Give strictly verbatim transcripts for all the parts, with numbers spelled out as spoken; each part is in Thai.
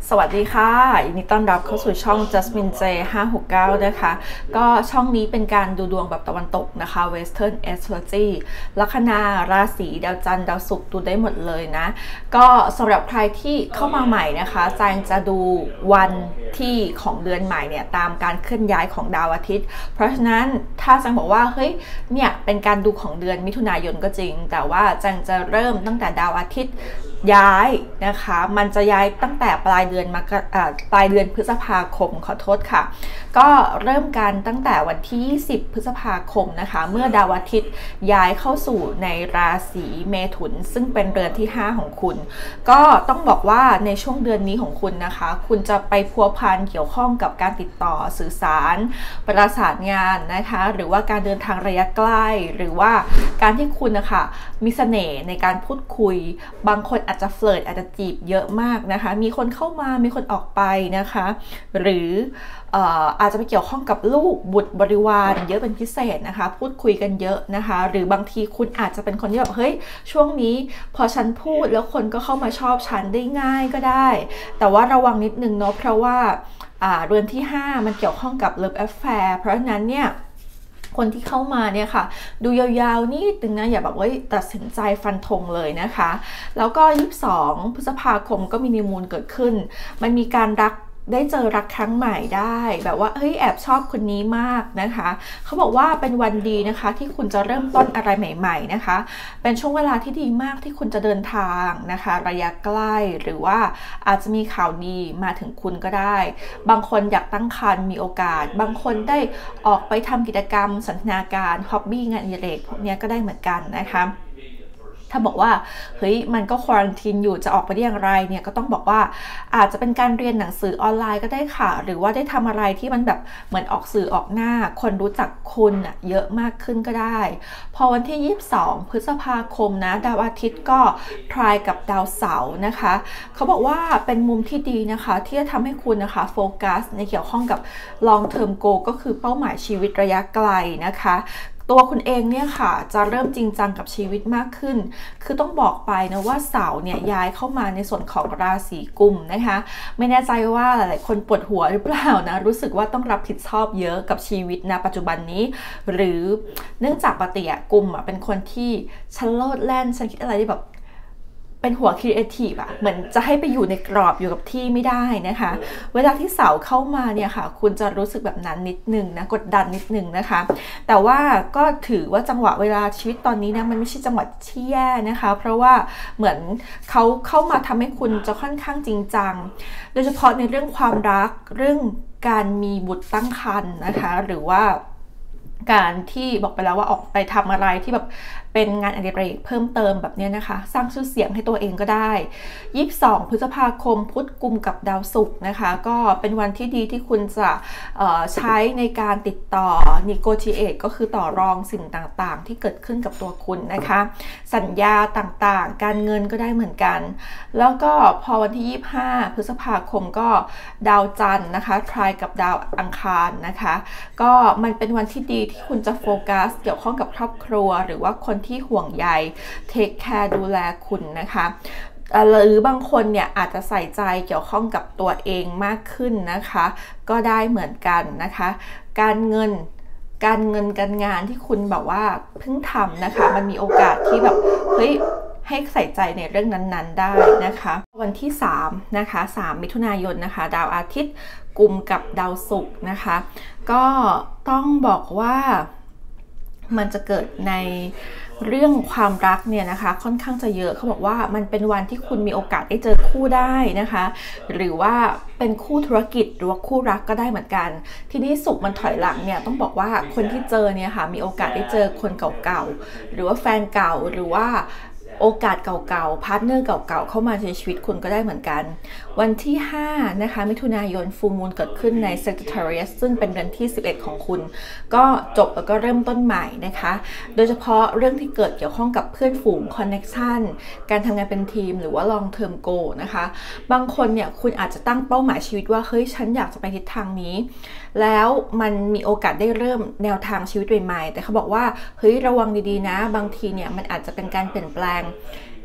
สวัสดีค่ะยินดีต้อนรับเข้าสู่ช่อง Jasmine J ห้าหกเก้านะคะก็ช่องนี้เป็นการดูดวงแบบตะวันตกนะคะ Western Astrology ลัคนาราศีดาวจันทร์ดาวศุกร์ดูได้หมดเลยนะก็สำหรับใครที่เข้ามาใหม่นะคะแจงจะดูวันที่ของเดือนใหม่เนี่ยตามการเคลื่อนย้ายของดาวอาทิตย์เพราะฉะนั้นถ้าแจงบอกว่าเฮ้ยเนี่ยเป็นการดูของเดือนมิถุนายนก็จริงแต่ว่าแจงจะเริ่มตั้งแต่ดาวอาทิตย์ย้ายนะคะมันจะย้ายตั้งแต่ปลายเดือนมกราปลายเดือนพฤษภาคมขอโทษค่ะก็เริ่มกันตั้งแต่วันที่ยี่สิบพฤษภาคมนะคะเมื่อดาวอาทิตย์ย้ายเข้าสู่ในราศีเมถุนซึ่งเป็นเรือนที่ห้าของคุณก็ต้องบอกว่าในช่วงเดือนนี้ของคุณนะคะคุณจะไปพัวพันเกี่ยวข้องกับการติดต่อสื่อสารประสานงานนะคะหรือว่าการเดินทางระยะใกล้หรือว่าการที่คุณนะคะมีเสน่ห์ในการพูดคุยบางคนอาจจะเฟลิร์ตอาจจะจีบเยอะมากนะคะมีคนเข้ามามีคนออกไปนะคะหรืออาจจะไปเกี่ยวข้องกับลูกบุตรบริวารเยอะเป็นพิเศษนะคะพูดคุยกันเยอะนะคะหรือบางทีคุณอาจจะเป็นคนที่แบบเฮ้ยช่วงนี้พอฉันพูดแล้วคนก็เข้ามาชอบฉันได้ง่ายก็ได้แต่ว่าระวังนิดนึงเนาะเพราะว่าเรือนที่ห้ามันเกี่ยวข้องกับ Love Affair เพราะฉะนั้นเนี่ยคนที่เข้ามาเนี่ยค่ะดูยาวๆนิดนึงนะอย่าแบบว่าตัดสินใจฟันธงเลยนะคะแล้วก็ยี่สิบสองพฤษภาคมก็มีนิวมูนเกิดขึ้นมันมีการรักได้เจอรักครั้งใหม่ได้แบบว่าเฮ้ยแอบชอบคนนี้มากนะคะเขาบอกว่าเป็นวันดีนะคะที่คุณจะเริ่มต้นอะไรใหม่ๆนะคะเป็นช่วงเวลาที่ดีมากที่คุณจะเดินทางนะคะระยะใกล้หรือว่าอาจจะมีข่าวดีมาถึงคุณก็ได้บางคนอยากตั้งครรภ์มีโอกาสบางคนได้ออกไปทำกิจกรรมสันทนาการฮ็อบบี้งานอดิเรกพวกนี้ก็ได้เหมือนกันนะคะถ้าบอกว่าเฮ้ยมันก็ควอรันทีนอยู่จะออกไปได้อย่างไรเนี่ยก็ต้องบอกว่าอาจจะเป็นการเรียนหนังสือออนไลน์ก็ได้ค่ะหรือว่าได้ทำอะไรที่มันแบบเหมือนออกสื่อออกหน้าคนรู้จักคุณอะเยอะมากขึ้นก็ได้พอวันที่ยี่สิบสองพฤษภาคมนะดาวอาทิตย์ก็ทรายกับดาวเสาร์นะคะเขาบอกว่าเป็นมุมที่ดีนะคะที่จะทำให้คุณนะคะโฟกัสในเกี่ยวข้องกับ long term goal ก็คือเป้าหมายชีวิตระยะไกลนะคะตัวคุณเองเนี่ยค่ะจะเริ่มจริงจังกับชีวิตมากขึ้นคือต้องบอกไปนะว่าเสาร์เนี่ยย้ายเข้ามาในส่วนของราศีกุมนะคะไม่แน่ใจว่าหลายๆคนปวดหัวหรือเปล่านะรู้สึกว่าต้องรับผิดชอบเยอะกับชีวิตนะปัจจุบันนี้หรือเนื่องจากปกติกุมอ่ะเป็นคนที่ฉันโลดแล่นฉันคิดอะไรที่แบบเป็นหัวครีเอทีฟอะเหมือนจะให้ไปอยู่ในกรอบอยู่กับที่ไม่ได้นะคะเวลาที่เสาเข้ามาเนี่ยค่ะคุณจะรู้สึกแบบนั้นนิดนึงนะกดดันนิดนึงนะคะแต่ว่าก็ถือว่าจังหวะเวลาชีวิตตอนนี้นะมันไม่ใช่จังหวะที่แย่นะคะเพราะว่าเหมือนเขาเข้ามาทำให้คุณจะค่อนข้างจริงจังโดยเฉพาะในเรื่องความรักเรื่องการมีบุตรตั้งครรภ์นะคะหรือว่าการที่บอกไปแล้วว่าออกไปทำอะไรที่แบบเป็นงานอดิเรกเพิ่มเติมแบบนี้นะคะสร้างชื่อเสียงให้ตัวเองก็ได้ยี่สิบสองพฤษภาคมพุธกุมกับดาวศุกร์นะคะก็เป็นวันที่ดีที่คุณจะใช้ในการติดต่อ negotiate ก็คือต่อรองสิ่งต่างๆที่เกิดขึ้นกับตัวคุณนะคะสัญญาต่างๆการเงินก็ได้เหมือนกันแล้วก็พอวันที่ยี่สิบห้าพฤษภาคมก็ดาวจันทร์นะคะทรายกับดาวอังคารนะคะก็มันเป็นวันที่ดีที่คุณจะโฟกัสเกี่ยวข้องกับครอบครัวหรือว่าคนที่ห่วงใยเทคแคร์ดูแลคุณนะคะหรือบางคนเนี่ยอาจจะใส่ใจเกี่ยวข้องกับตัวเองมากขึ้นนะคะก็ได้เหมือนกันนะคะการเงินการเงินการงานที่คุณแบบว่าเพิ่งทำนะคะมันมีโอกาสที่แบบเฮ้ยให้ใส่ใจในเรื่องนั้นๆได้นะคะวันที่สามนะคะสามมิถุนายนนะคะดาวอาทิตย์กุมกับดาวศุกร์นะคะก็ต้องบอกว่ามันจะเกิดในเรื่องความรักเนี่ยนะคะค่อนข้างจะเยอะเขาบอกว่ามันเป็นวันที่คุณมีโอกาสได้เจอคู่ได้นะคะหรือว่าเป็นคู่ธุรกิจหรือว่าคู่รักก็ได้เหมือนกันทีนี้ศุกร์มันถอยหลังเนี่ยต้องบอกว่าคนที่เจอเนี่ยค่ะมีโอกาสได้เจอคนเก่าๆหรือว่าแฟนเก่าหรือว่าโอกาสเก่าๆพาร์ทเนอร์เก่าๆเข้ามาในชีวิตคุณก็ได้เหมือนกันวันที่ห้านะคะมิถุนายนฟูลมูนเกิดขึ้นใน Sagittarius ซึ่งเป็นเดือนที่สิบเอ็ดของคุณก็จบแล้วก็เริ่มต้นใหม่นะคะโดยเฉพาะเรื่องที่เกิดเกี่ยวข้องกับเพื่อนฝูง connection การทำงานเป็นทีมหรือว่า long term goal นะคะบางคนเนี่ยคุณอาจจะตั้งเป้าหมายชีวิตว่าเฮ้ยฉันอยากจะไปทิศทางนี้แล้วมันมีโอกาสได้เริ่มแนวทางชีวิตใหม่ๆแต่เขาบอกว่าเฮ้ยระวังดีๆนะบางทีเนี่ยมันอาจจะเป็นการเปลี่ยนแปลง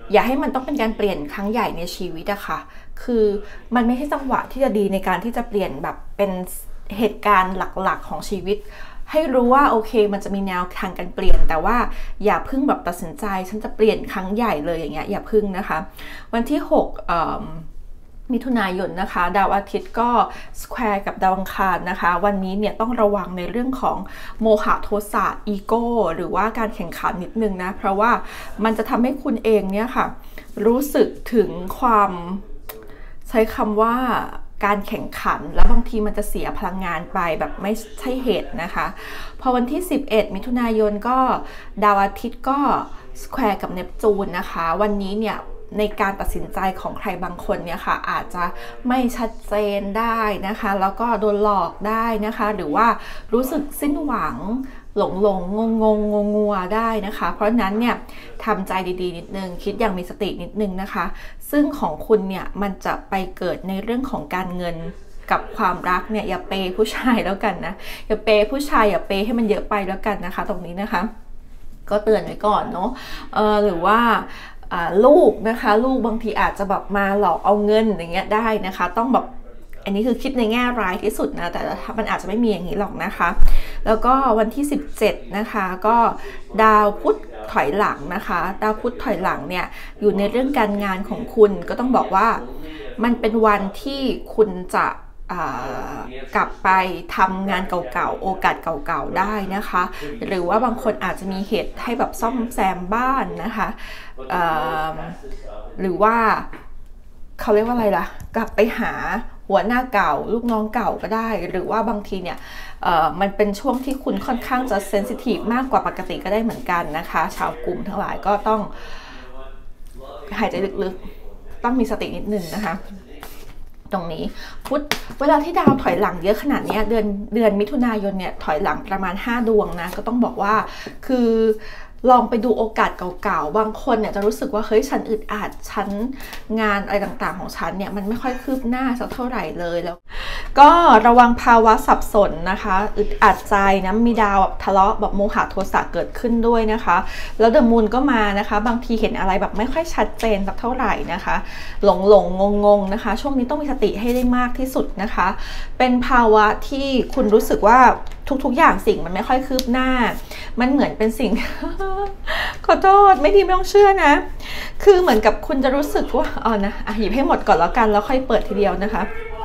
อย่าให้มันต้องเป็นการเปลี่ยนครั้งใหญ่ในชีวิตอะค่ะคือมันไม่ใช่จังหวะที่จะดีในการที่จะเปลี่ยนแบบเป็นเหตุการณ์หลักๆของชีวิตให้รู้ว่าโอเคมันจะมีแนวทางการเปลี่ยนแต่ว่าอย่าเพิ่งแบบตัดสินใจฉันจะเปลี่ยนครั้งใหญ่เลยอย่างเงี้ยอย่าพึ่งนะคะวันที่หกมิถุนายนนะคะดาวอาทิตย์ก็สแควร์กับดาวอังคารนะคะวันนี้เนี่ยต้องระวังในเรื่องของโมหะโทสะอีโก้หรือว่าการแข่งขันนิดนึงนะเพราะว่ามันจะทำให้คุณเองเนี่ยค่ะรู้สึกถึงความใช้คำว่าการแข่งขันแล้วบางทีมันจะเสียพลังงานไปแบบไม่ใช่เหตุนะคะพอวันที่สิบเอ็ดมิถุนายนก็ดาวอาทิตย์ก็สแควร์กับเนปจูนนะคะวันนี้เนี่ยในการตัดสินใจของใครบางคนเนี่ยค่ะอาจจะไม่ชัดเจนได้นะคะแล้วก็โดนหลอกได้นะคะหรือว่ารู้สึกสิ้นหวังหลงหลงงงงงงัวได้นะคะเพราะนั้นเนี่ยทำใจดีๆนิดนึงคิดอย่างมีสตินิดนึงนะคะซึ่งของคุณเนี่ยมันจะไปเกิดในเรื่องของการเงินกับความรักเนี่ยอย่าเปย์ผู้ชายแล้วกันนะอย่าเปย์ผู้ชายอย่าเปย์ให้มันเยอะไปแล้วกันนะคะตรงนี้นะคะก็เตือนไว้ก่อนเนาะเออหรือว่าลูกนะคะลูกบางทีอาจจะแบบมาหลอกเอาเงินอย่างเงี้ยได้นะคะต้องแบบอันนี้คือคิดในแง่ร้ายที่สุดนะแต่มันอาจจะไม่มีอย่างนี้หรอกนะคะแล้วก็วันที่สิบเจ็ดนะคะก็ดาวพุธถอยหลังนะคะดาวพุธถอยหลังเนี่ยอยู่ในเรื่องการงานของคุณก็ต้องบอกว่ามันเป็นวันที่คุณจะกลับไปทำงานเก่าๆโอกาสเก่าๆได้นะคะหรือว่าบางคนอาจจะมีเหตุให้แบบซ่อมแซมบ้านนะคะหรือว่าเขาเรียกว่าอะไรล่ะกลับไปหาหัวหน้าเก่าลูกน้องเก่าก็ได้หรือว่าบางทีเนี่ยมันเป็นช่วงที่คุณค่อนข้างจะเซนซิทีฟมากกว่าปกติก็ได้เหมือนกันนะคะชาวกลุ่มทั้งหลายก็ต้องหายใจลึกๆต้องมีสตินิดนึงนะคะตรงนี้พุธเวลาที่ดาวถอยหลังเยอะขนาดนี้เดือนเดือนมิถุนายนเนี่ยถอยหลังประมาณห้าดวงนะก็ต้องบอกว่าคือลองไปดูโอกาสเก่าๆบางคนเนี่ยจะรู้สึกว่าเฮ้ยฉันอึดอัดฉันงานอะไรต่างๆของฉันเนี่ยมันไม่ค่อยคืบหน้าสักเท่าไหร่เลยแล้วก็ระวังภาวะสับสนนะคะอึดอัดใจนะมีดาวแบบทะเลาะแบบโมหะโทสะเกิดขึ้นด้วยนะคะแล้วเดอะมูนก็มานะคะบางทีเห็นอะไรแบบไม่ค่อยชัดเจนสักเท่าไหร่นะคะหลงหลงงงงนะคะช่วงนี้ต้องมีสติให้ได้มากที่สุดนะคะเป็นภาวะที่คุณรู้สึกว่าทุกๆอย่างสิ่งมันไม่ค่อยคืบหน้ามันเหมือนเป็นสิ่ง ขอโทษไม่ดีไม่ต้องเชื่อนะคือเหมือนกับคุณจะรู้สึกว่าอ๋อนะอ่ะหยิบให้หมดก่อนแล้วกันแล้วค่อยเปิดทีเดียวนะคะ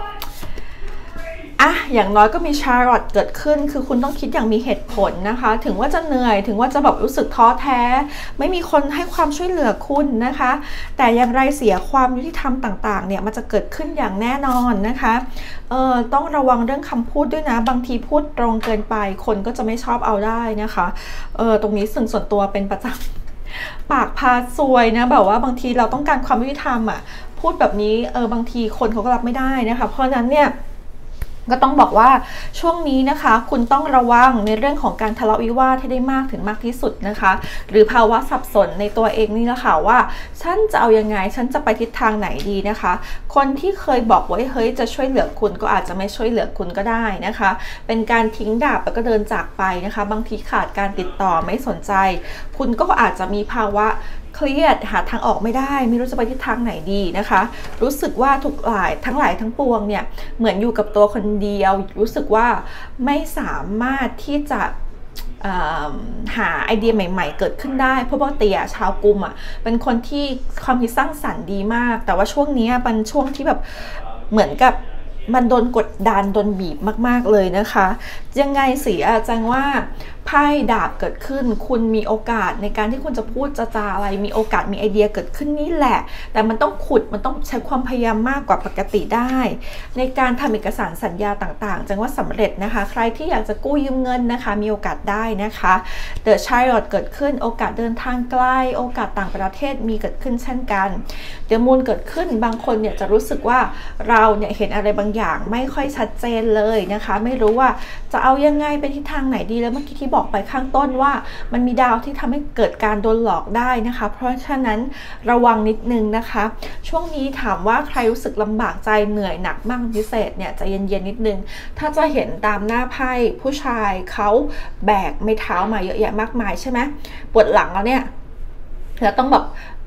อ่ะอย่างน้อยก็มีชาร์ลอตเกิดขึ้นคือคุณต้องคิดอย่างมีเหตุผลนะคะถึงว่าจะเหนื่อยถึงว่าจะแบบรู้สึกท้อแท้ไม่มีคนให้ความช่วยเหลือคุณนะคะแต่อย่างไรเสียความยุติธรรมต่างๆเนี่ยมันจะเกิดขึ้นอย่างแน่นอนนะคะเอ่อต้องระวังเรื่องคำพูดด้วยนะบางทีพูดตรงเกินไปคนก็จะไม่ชอบเอาได้นะคะเออตรงนี้ส่วนตัวเป็นประจำปากพาซวยนะแบบว่าบางทีเราต้องการความยุติธรรมอ่ะพูดแบบนี้เออบางทีคนเขาก็รับไม่ได้นะคะเพราะฉะนั้นเนี่ยก็ต้องบอกว่าช่วงนี้นะคะคุณต้องระวังในเรื่องของการทะเลาะวิวาทให้ได้มากถึงมากที่สุดนะคะหรือภาวะสับสนในตัวเองนี่แหละค่ะว่าฉันจะเอายังไงฉันจะไปทิศทางไหนดีนะคะคนที่เคยบอกว่าเฮ้ยจะช่วยเหลือคุณก็อาจจะไม่ช่วยเหลือคุณก็ได้นะคะเป็นการทิ้งดาบแล้วก็เดินจากไปนะคะบางทีขาดการติดต่อไม่สนใจคุณก็อาจจะมีภาวะเครียดหาทางออกไม่ได้ไม่รู้จะไปทิศทางไหนดีนะคะรู้สึกว่าทุกหลายทั้งหลายทั้งปวงเนี่ยเหมือนอยู่กับตัวคนเดียวรู้สึกว่าไม่สามารถที่จะหาไอเดียใหม่ๆเกิดขึ้นได้เพราะว่าเตียชาวกลุ่มอ่ะเป็นคนที่ความคิดสร้างสรรค์ดีมากแต่ว่าช่วงนี้เป็นช่วงที่แบบเหมือนกับมันโดนกดดันโดนบีบมากๆเลยนะคะยังไงเสียจังว่าไพ่ดาบเกิดขึ้นคุณมีโอกาสในการที่คุณจะพูดจะจาอะไรมีโอกาสมีไอเดียเกิดขึ้นนี่แหละแต่มันต้องขุดมันต้องใช้ความพยายามมากกว่าปกติได้ในการทำเอกสารสัญญาต่างๆจังว่าสำเร็จนะคะใครที่อยากจะกู้ยืมเงินนะคะมีโอกาสได้นะคะ The Child เกิดขึ้นโอกาสเดินทางไกลโอกาสต่างประเทศมีเกิดขึ้นเช่นกัน The Moon เกิดขึ้นบางคนเนี่ยจะรู้สึกว่าเราเนี่ยเห็นอะไรบางอย่างไม่ค่อยชัดเจนเลยนะคะไม่รู้ว่าจะเอายังไงไปทิศทางไหนดีแล้วเมื่อกี้ที่บอกไปข้างต้นว่ามันมีดาวที่ทำให้เกิดการโดนหลอกได้นะคะเพราะฉะนั้นระวังนิดนึงนะคะช่วงนี้ถามว่าใครรู้สึกลำบากใจเหนื่อยหนักมากพิเศษเนี่ยจะเย็นๆนิดนึงถ้าจะเห็นตามหน้าไพ่ผู้ชายเขาแบกไม้เท้ามาเยอะแยะมากมายใช่ไหมปวดหลังแล้วเนี่ยแล้วต้องแบบ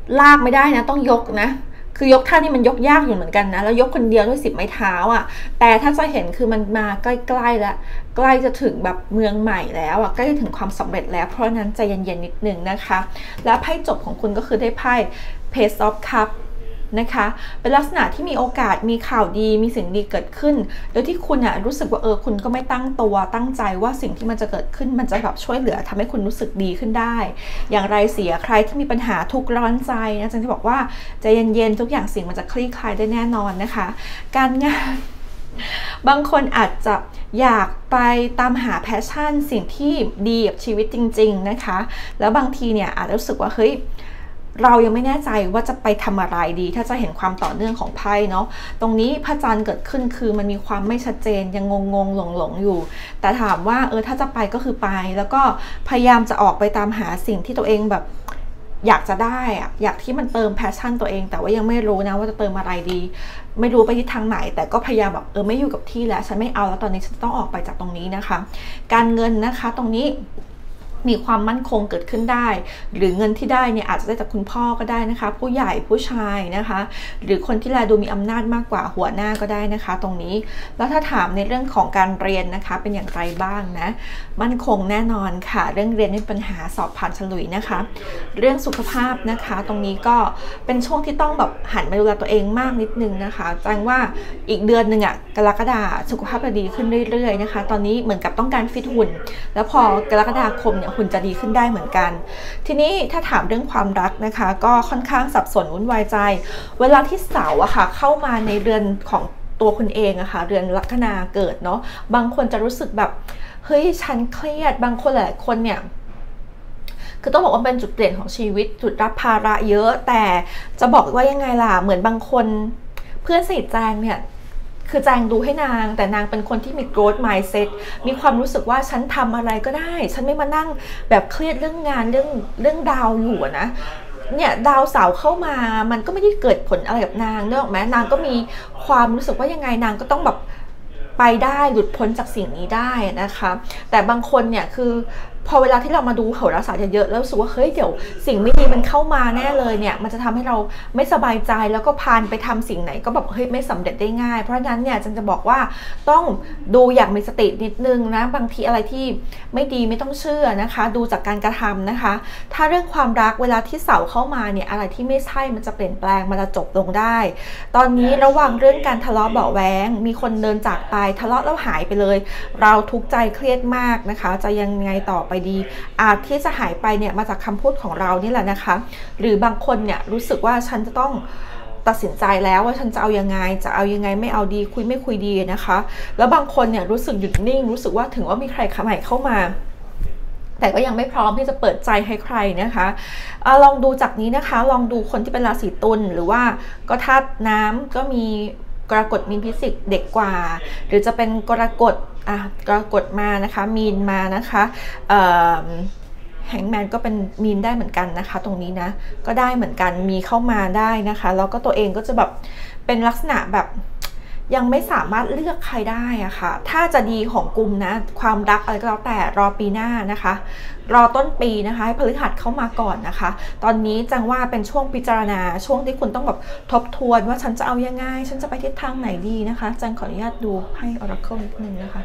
ลากไม่ได้นะต้องยกนะคือยกท่านี่มันยกยากอยู่เหมือนกันนะแล้วยกคนเดียวด้วยสิบไม้เท้าอ่ะแต่ถ้าจะเห็นคือมันมาใกล้ๆแล้วใกล้จะถึงแบบเมืองใหม่แล้วอ่ะใกล้จะถึงความสำเร็จแล้วเพราะนั้นใจเย็นๆนิดนึงนะคะแล้วไพ่จบของคุณก็คือได้ไพ่ Page of Cupsนะคะเป็นลักษณะที่มีโอกาสมีข่าวดีมีสิ่งดีเกิดขึ้นโดยที่คุณอ่ะรู้สึกว่าเออคุณก็ไม่ตั้งตัวตั้งใจว่าสิ่งที่มันจะเกิดขึ้นมันจะแบบช่วยเหลือทำให้คุณรู้สึกดีขึ้นได้อย่างไรเสียใครที่มีปัญหาทุกข์ร้อนใจนะจันจะบอกว่าใจเย็นๆทุกอย่างสิ่งมันจะคลี่คลายได้แน่นอนนะคะการงานบางคนอาจจะอยากไปตามหาแพชชั่นสิ่งที่ดีกับชีวิตจริงๆนะคะแล้วบางทีเนี่ยอาจจะรู้สึกว่าเฮ้ยเรายังไม่แน่ใจว่าจะไปทำอะไรดีถ้าจะเห็นความต่อเนื่องของไพ่เนาะตรงนี้พระจันทร์เกิดขึ้นคือมันมีความไม่ชัดเจนยังงงๆหลงๆอยู่แต่ถามว่าเออถ้าจะไปก็คือไปแล้วก็พยายามจะออกไปตามหาสิ่งที่ตัวเองแบบอยากจะได้อะอยากที่มันเติมแพชชั่นตัวเองแต่ว่ายังไม่รู้นะว่าจะเติมอะไรดีไม่รู้ไปทิศทางไหนแต่ก็พยายามแบบเออไม่อยู่กับที่แล้วฉันไม่เอาแล้วตอนนี้ฉันต้องออกไปจากตรงนี้นะคะการเงินนะคะตรงนี้มีความมั่นคงเกิดขึ้นได้หรือเงินที่ได้เนี่ยอาจจะได้จากคุณพ่อก็ได้นะคะผู้ใหญ่ผู้ชายนะคะหรือคนที่แลดูมีอำนาจมากกว่าหัวหน้าก็ได้นะคะตรงนี้แล้วถ้าถามในเรื่องของการเรียนนะคะเป็นอย่างไรบ้างนะมั่นคงแน่นอนค่ะเรื่องเรียนไม่มีปัญหาสอบผ่านฉลุยนะคะเรื่องสุขภาพนะคะตรงนี้ก็เป็นช่วงที่ต้องแบบหันมาดูแลตัวเองมากนิดนึงนะคะแจ้งว่าอีกเดือนหนึ่งอะกรกฎาคมสุขภาพจะดีขึ้นเรื่อยๆนะคะตอนนี้เหมือนกับต้องการฟิตหุ่นแล้วพอกรกฎาคมเนี่ยหุ่นจะดีขึ้นได้เหมือนกันทีนี้ถ้าถามเรื่องความรักนะคะก็ค่อนข้างสับสนวุ่นวายใจเวลาที่เสาร์อะค่ะเข้ามาในเรือนของตัวคุณเองอะค่ะเรือนลัคนาเกิดเนาะบางคนจะรู้สึกแบบเฮ้ยฉันเครียดบางคนหลายคนเนี่ยคือต้องบอกว่าเป็นจุดเปลี่ยนของชีวิตจุดรับภาระเยอะแต่จะบอกว่ายังไงล่ะเหมือนบางคนเพื่อนสนิทแจงเนี่ยคือแจงดูให้นางแต่นางเป็นคนที่มี growth mindset มีความรู้สึกว่าฉันทำอะไรก็ได้ฉันไม่มานั่งแบบเครียดเรื่องงานเรื่องเรื่องดาวอยู่นะเนี่ยดาวเสาร์เข้ามามันก็ไม่ได้เกิดผลอะไรกับนางเนอะแม้นางก็มีความรู้สึกว่ายังไงนางก็ต้องแบบไปได้หลุดพ้นจากสิ่งนี้ได้นะคะแต่บางคนเนี่ยคือพอเวลาที่เรามาดูโหราศาสตร์เยอะๆแล้วรู้สึกว่าเฮ้ยเดี๋ยวสิ่งไม่ดีมันเข้ามาแน่เลยเนี่ยมันจะทำให้เราไม่สบายใจแล้วก็พานไปทำสิ่งไหนก็แบบเฮ้ยไม่สำเร็จได้ง่ายเพราะฉะนั้นเนี่ยจันจะบอกว่าต้องดูอย่างมีสตินิดนึงนะบางทีอะไรที่ไม่ดีไม่ต้องเชื่อนะคะดูจากการกระทำนะคะถ้าเรื่องความรักเวลาที่เสาเข้ามาเนี่ยอะไรที่ไม่ใช่มันจะเปลี่ยนแปลงมันจะจบลงได้ตอนนี้ระหว่างเรื่องการทะเลาะเบาะแว้งมีคนเดินจากไปทะเลาะแล้วหายไปเลยเราทุกข์ใจเครียดมากนะคะจะยังไงต่อไปดีอาจที่จะหายไปเนี่ยมาจากคำพูดของเรานี่แหละนะคะหรือบางคนเนี่ยรู้สึกว่าฉันจะต้องตัดสินใจแล้วว่าฉันจะเอายังไงจะเอายังไงไม่เอาดีคุยไม่คุยดีนะคะแล้วบางคนเนี่ยรู้สึกหยุดนิ่งรู้สึกว่าถึงว่ามีใครใหม่เข้ามาแต่ก็ยังไม่พร้อมที่จะเปิดใจให้ใครนะคะอะลองดูจากนี้นะคะลองดูคนที่เป็นราศีตุลหรือว่าก็ธาตุน้ำก็มีกรกฎมีนพิจิกเด็กกว่าหรือจะเป็นกรกฎอ่ะกรกฎมานะคะมีนมานะคะแฮงแมนก็เป็นมีนได้เหมือนกันนะคะตรงนี้นะก็ได้เหมือนกันมีเข้ามาได้นะคะแล้วก็ตัวเองก็จะแบบเป็นลักษณะแบบยังไม่สามารถเลือกใครได้อะค่ะถ้าจะดีของกลุ่มนะความรักอะไรก็แล้วแต่รอปีหน้านะคะรอต้นปีนะคะให้พฤหัสเข้ามาก่อนนะคะตอนนี้จังว่าเป็นช่วงพิจารณาช่วงที่คุณต้องแบบทบทวนว่าฉันจะเอายังไงฉันจะไปทิศทางไหนดีนะคะจังขออนุญาตดูให้ Oracle นิดนึงนะคะ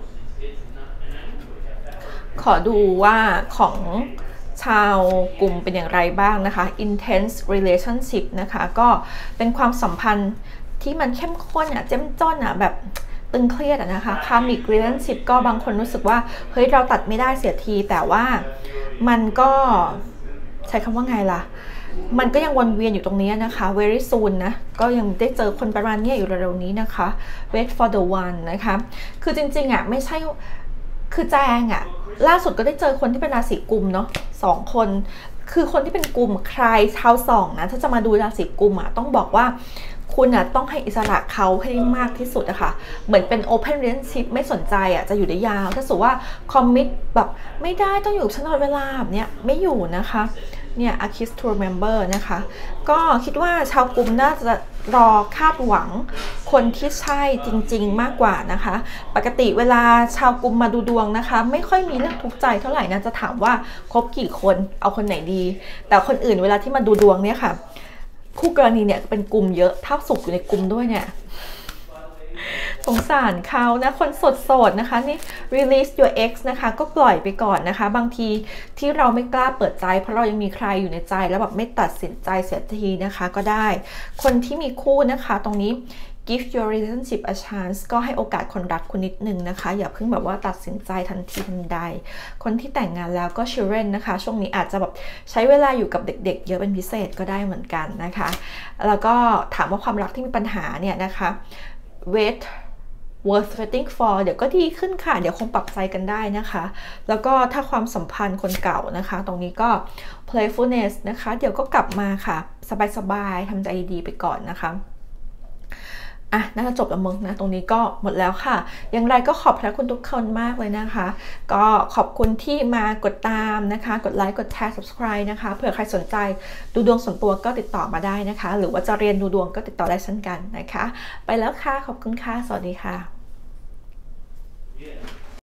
ขอดูว่าของชาวกลุ่มเป็นอย่างไรบ้างนะคะ intense relationship นะคะก็เป็นความสัมพันธ์ที่มันเข้มข้นอ่ะเจ้มจ้นอ่ะแบบตึงเครียดอ่ะนะคะ karmic relationship ก็บางคนรู้สึกว่าเฮ้ยเราตัดไม่ได้เสียทีแต่ว่ามันก็ใช้คำว่าไงล่ะมันก็ยังวนเวียนอยู่ตรงนี้นะคะ very soon นะก็ยังได้เจอคนประมาณนี้อยู่เร็วๆนี้นะคะ wait for the one นะคะคือจริงๆอ่ะไม่ใช่คือแจงอ่ะล่าสุดก็ได้เจอคนที่เป็นราศีกุมเนาะสองคนคือคนที่เป็นกุมใครชาวสองนะถ้าจะมาดูราศีกุมอ่ะต้องบอกว่าคุณอ่ะต้องให้อิสระเขาให้มากที่สุดอะค่ะเหมือนเป็น open relationship ไม่สนใจอ่ะจะอยู่ได้ยาวถ้าสมมติว่า commit แบบไม่ได้ต้องอยู่ตลอดเวลาแบบเนี้ยไม่อยู่นะคะเนี่ย A Kiss to Remember นะคะก็คิดว่าชาวกลุ่มน่าจะรอคาดหวังคนที่ใช่จริงๆมากกว่านะคะปกติเวลาชาวกลุ่มมาดูดวงนะคะไม่ค่อยมีเรื่องทุกข์ใจเท่าไหร่นะจะถามว่าคบกี่คนเอาคนไหนดีแต่คนอื่นเวลาที่มาดูดวงเนี่ยค่ะคู่กรณีเนี่ยเป็นกลุ่มเยอะถ้าสุขอยู่ในกลุ่มด้วยเนี่ยสงสารเขานะคนโสดๆนะคะนี่ release your ex นะคะก็ปล่อยไปก่อนนะคะบางทีที่เราไม่กล้าเปิดใจเพราะเรายังมีใครอยู่ในใจแล้วแบบไม่ตัดสินใจเสียทีนะคะก็ได้คนที่มีคู่นะคะตรงนี้ give your relationship a chance ก็ให้โอกาสคนรักคุณนิดนึงนะคะอย่าเพิ่งแบบว่าตัดสินใจทันทีทันใดคนที่แต่งงานแล้วก็ children นะคะช่วงนี้อาจจะแบบใช้เวลาอยู่กับเด็กๆเยอะเป็นพิเศษก็ได้เหมือนกันนะคะแล้วก็ถามว่าความรักที่มีปัญหาเนี่ยนะคะ wait worth waiting for เดี๋ยวก็ดีขึ้นค่ะเดี๋ยวคงปรับใจกันได้นะคะแล้วก็ถ้าความสัมพันธ์คนเก่านะคะตรงนี้ก็ playfulness นะคะเดี๋ยวก็กลับมาค่ะสบายๆทำใจดีไปก่อนนะคะอ่ะน่าจะจบแล้วมึงนะตรงนี้ก็หมดแล้วค่ะอย่างไรก็ขอบพระคุณทุกคนมากเลยนะคะก็ขอบคุณที่มากดตามนะคะกดไลค์กดแชร์ subscribe นะคะเผื่อใครสนใจดูดวงส่วนตัวก็ติดต่อมาได้นะคะหรือว่าจะเรียนดูดวงก็ติดต่อได้เช่นกันนะคะไปแล้วค่ะขอบคุณค่ะสวัสดีค่ะ